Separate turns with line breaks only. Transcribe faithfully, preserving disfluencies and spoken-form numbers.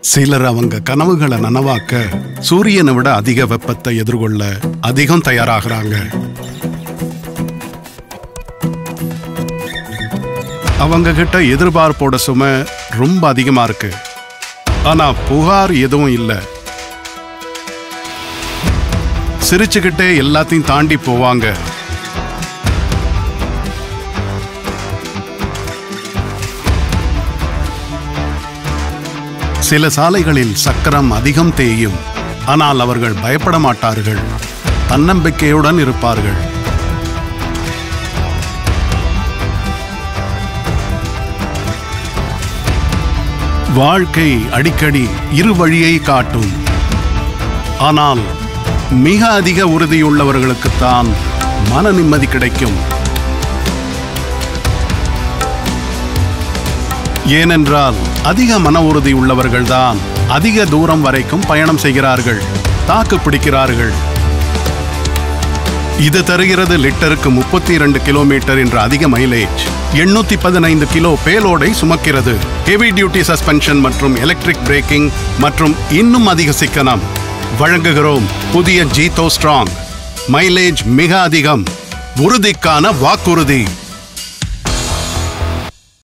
சிலர் அவங்க கனவுகளை நனவாக்க சூரியனை விட அதிக வெப்பத்தை எதிர்கொள்ள அதிகம் தயாராகிறாங்க. அவங்க கிட்ட எதிர்பார்ப்போட சுமை ரொம்ப அதிகமா இருக்கு. ஆனா புகார் எதுவும் இல்லை. சிரிச்சுக்கிட்டே எல்லாத்தையும் தாண்டி போவாங்க. சில சாலைகளில் சக்கரம் அதிகம் தேயும். ஆனால் அவர்கள் பயப்பட மாட்டார்கள். தன்னம்பிக்கையுடன் இருப்பார்கள். வாழ்க்கை அடிக்கடி இரு வழியை காட்டும். ஆனால் மிக அதிக உறுதியுள்ளவர்களுக்குத்தான் மன நிம்மதி கிடைக்கும். ஏனென்றால் அதிக மன உறுதி உள்ளவர்கள்தான் அதிக தூரம் வரைக்கும் பயணம் செய்கிறார்கள், தாக்கு பிடிக்கிறார்கள். இது தருகிறது லிட்டருக்கு முப்பத்தி இரண்டு கிலோமீட்டர் என்ற அதிக மைலேஜ். எண்ணூத்தி பதினைந்து கிலோ பேலோடை சுமக்கிறது. ஹெவி டியூட்டி சஸ்பென்ஷன் மற்றும் எலக்ட்ரிக் பிரேக்கிங் மற்றும் இன்னும் அதிக சிக்கனம் வழங்குகிறோம். புதிய ஜீட்டோ ஸ்ட்ராங். மைலேஜ் மிக அதிகம், உறுதிக்கான வாக்குறுதி.